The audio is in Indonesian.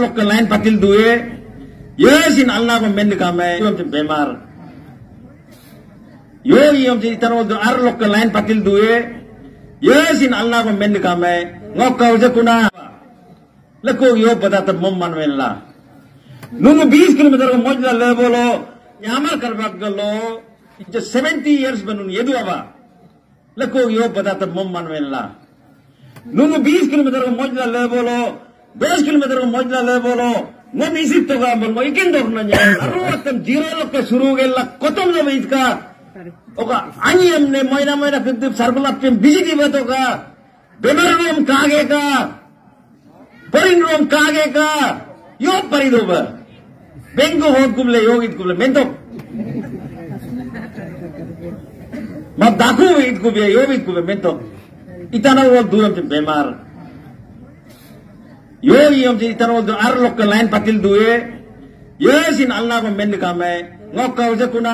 arlok ke lain patil duwe yesin Allah ko men kame yom te bemar yo yom te itano do arlok ke lain patil duwe yesin Allah ko men kame ngokau je kuna leko yo pada tab mom manwella nungu 20 kilometer ko mojda le bolo Nyamar Karbak galo it's 70 years banun yedu aba leko yo pada tab mom manwella nungu 20 kilometer ko mojda le bolo 10 kilometer ko mojda le bolo non isit to ga bolmo ikin dok nanya aruatam zero lokka shuru gella kotom no iska oka ani amne moina kidip sargulapem bijigi batoka bemar room kage ka porin room kage ka yo paridoba bengo hot kuble yogit kuble mentok ma daku it kuble yogit kuble mentok itana wo duram te bemar yo yom te itana wo arlok ke lain patil duwe yesin Allah ko men kame ngokau je kuna